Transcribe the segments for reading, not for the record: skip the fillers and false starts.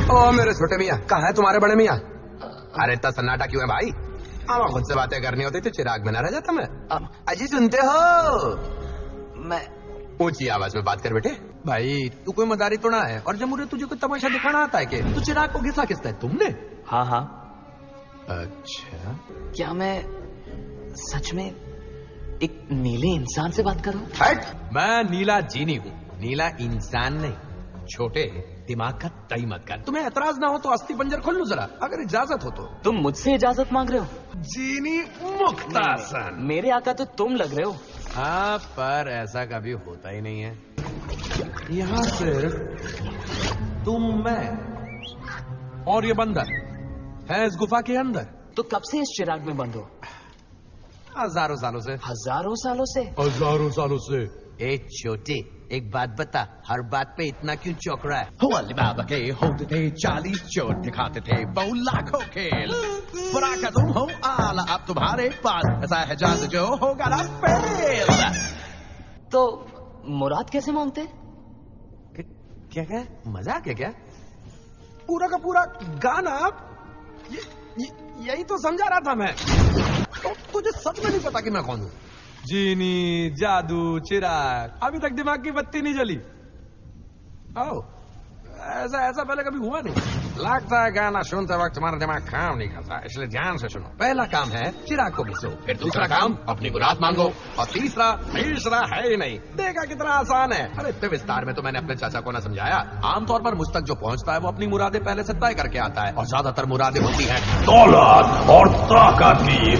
ओ मेरे छोटे मियाँ, कहाँ है तुम्हारे बड़े मियाँ? अरे इतना सन्नाटा क्यों है भाई? अब खुद से बातें करनी होती तो चिराग में न रह जाता मैं। अजी सुनते हो? मैं ऊंची आवाज में बात कर बेटे। भाई तू कोई मदारी तो ना है, और जब मुझे तुझे कोई तमाशा दिखाना आता है कि तू चिराग को घिसा किसता है तुमने? हाँ हाँ। अच्छा, क्या मैं सच में एक नीले इंसान से बात कर रहा हूँ? हट, मैं नीला जीनी हूँ, नीला इंसान नहीं। छोटे दिमाग का तई मत कर। तुम्हें एतराज ना हो तो अस्थि पंजर खोल लो जरा, अगर इजाजत हो तो। तुम मुझसे इजाजत मांग रहे हो? जीनी मुक्तासन। मेरे आका तो तुम लग रहे हो। हाँ, पर ऐसा कभी होता ही नहीं है। यहाँ सिर्फ तुम, मैं और ये बंदर है इस गुफा के अंदर। तो कब से इस चिराग में बंद हो? हजारों सालों से। हजारों सालों से? हजारों सालों से। ए छोटे, एक बात बता, हर बात पे इतना क्यों चौंक रहा है? हो अली बाबा के होते थे 40 चोट दिखाते थे बहु लाखों खेल, बुरा का तुम हो आला अब तुम्हारे पास ऐसा है जादू जो होगा ना फेल। तो मुराद कैसे मांगते? क्या क्या मजाक है क्या? पूरा का पूरा गाना यही तो समझा रहा था मैं। तो तुझे सच में नहीं पता कि मैं कौन हूँ? जीनी, जादू, चिराग, अभी तक दिमाग की बत्ती नहीं जली। आओ, ऐसा पहले कभी हुआ नहीं। लगता है गाना सुनते वक्त तुम्हारा दिमाग काम नहीं करता, इसलिए ध्यान से सुनो। पहला काम है चिराग को घिसो, फिर दूसरा काम अपनी मुराद मांगो, और तीसरा है ही नहीं। देखा कितना आसान है। अरे इतने विस्तार में तो मैंने अपने चाचा को ना समझाया। आमतौर पर मुझ तक जो पहुंचता है वो अपनी मुरादें पहले से तय करके आता है, और ज्यादातर मुरादें होती है दौलत और ताकत की।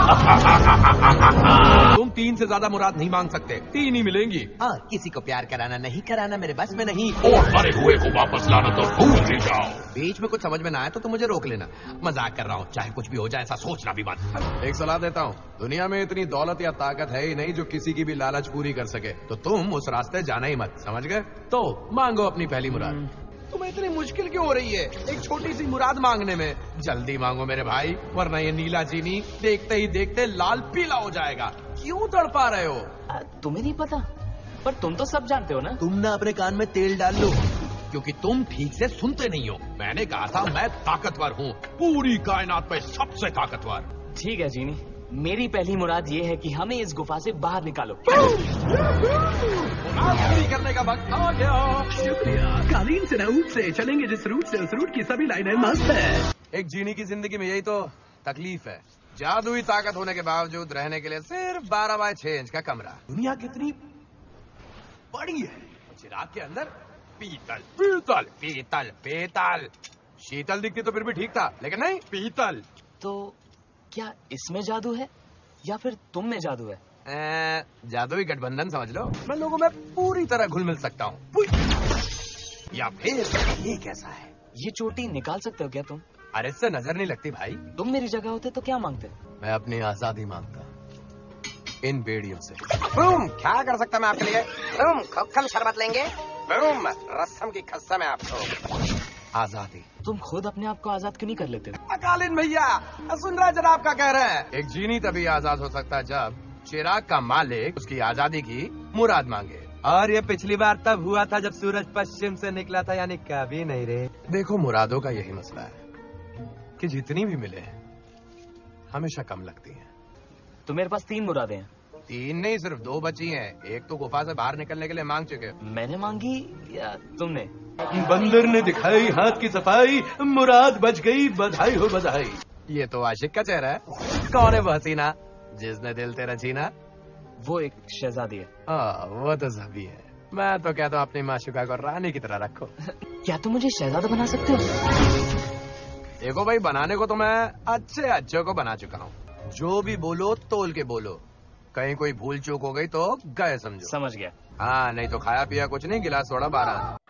तुम 3 से ज्यादा मुराद नहीं मांग सकते, 3 ही मिलेंगी। हाँ, किसी को प्यार कराना नहीं कराना मेरे बस में नहीं, और मरे हुए को वापस लाना तो भूल ही जाओ। बीच में कुछ समझ में ना आए तो मुझे रोक लेना। मजाक कर रहा हूँ, चाहे कुछ भी हो जाए ऐसा सोचना भी मत। एक सलाह देता हूँ, दुनिया में इतनी दौलत या ताकत है ही नहीं जो किसी की भी लालच पूरी कर सके, तो तुम उस रास्ते जाना ही मत, समझ गए? तो मांगो अपनी पहली मुराद। तुम्हें इतनी मुश्किल क्यों हो रही है एक छोटी सी मुराद मांगने में? जल्दी मांगो मेरे भाई, वरना ये नीला जीनी देखते ही देखते लाल पीला हो जाएगा। क्यों तड़पा रहे हो? तुम्हें नहीं पता, पर तुम तो सब जानते हो ना। तुम ना अपने कान में तेल डाल लो, क्योंकि तुम ठीक से सुनते नहीं हो। मैंने कहा था मैं ताकतवर हूँ, पूरी कायनात पे सबसे ताकतवर। ठीक है जीनी, मेरी पहली मुराद ये है कि हमें इस गुफा से बाहर निकालो। पूरी करने का वक्त आ गया। शुक्रिया। कालीन से न ऊट से चलेंगे जिस रूट से, उस रूट की सभी लाइनें मस्त है। एक जीनी की जिंदगी में यही तो तकलीफ है, जादुई ताकत होने के बावजूद रहने के लिए सिर्फ 12x6 इंच का कमरा। दुनिया कितनी बड़ी है, चिराग के अंदर पीतल पीतल पीतल पीतल। शीतल दिखती तो फिर भी ठीक था, लेकिन नहीं, पीतल। तो क्या इसमें जादू है या फिर तुम में जादू है? जादुई गठबंधन समझ लो। मैं लोगों में पूरी तरह घुल मिल सकता हूँ। या फिर ये कैसा है? ये चोटी निकाल सकते हो क्या तुम? अरे इससे नजर नहीं लगती भाई। तुम मेरी जगह होते तो क्या मांगते? मैं अपनी आजादी मांगता, इन बेड़ियों से। क्या कर सकता मैं आपके लिए? खोखल शरबत लेंगे? रस्म की कसम है आपको। आजादी। तुम खुद अपने आप को आजाद क्यों नहीं कर लेते? अकालीन भैया, सुन रहा जनाब का कह रहे हैं। एक जीनी तभी आजाद हो सकता है जब चिराग का मालिक उसकी आजादी की मुराद मांगे। और ये पिछली बार तब हुआ था जब सूरज पश्चिम से निकला था, यानी कभी नहीं रे। देखो, मुरादों का यही मसला है कि जितनी भी मिले हमेशा कम लगती हैं। तो मेरे पास 3 मुरादें हैं। 3 नहीं, सिर्फ 2 बची हैं। एक तो गुफा से बाहर निकलने के लिए मांग चुके। मैंने मांगी या तुमने? बंदर ने दिखाई हाथ की सफाई, मुराद बच गई, बधाई हो बधाई। ये तो आशिक का चेहरा है। कौन है वो हसीना जिसने दिल तेरा छीना? वो एक शहजादी है। वो तो सभी है। मैं तो कहता हूँ अपनी माशुका को रानी की तरह रखो। क्या तुम मुझे शहजादा बना सकते हो? देखो भाई, बनाने को तो मैं अच्छे को बना चुका हूँ। जो भी बोलो तोल के बोलो, कहीं कोई भूल चूक हो गई तो गए समझो। समझ गया। हाँ, नहीं तो खाया पिया कुछ नहीं, गिलास थोड़ा 12।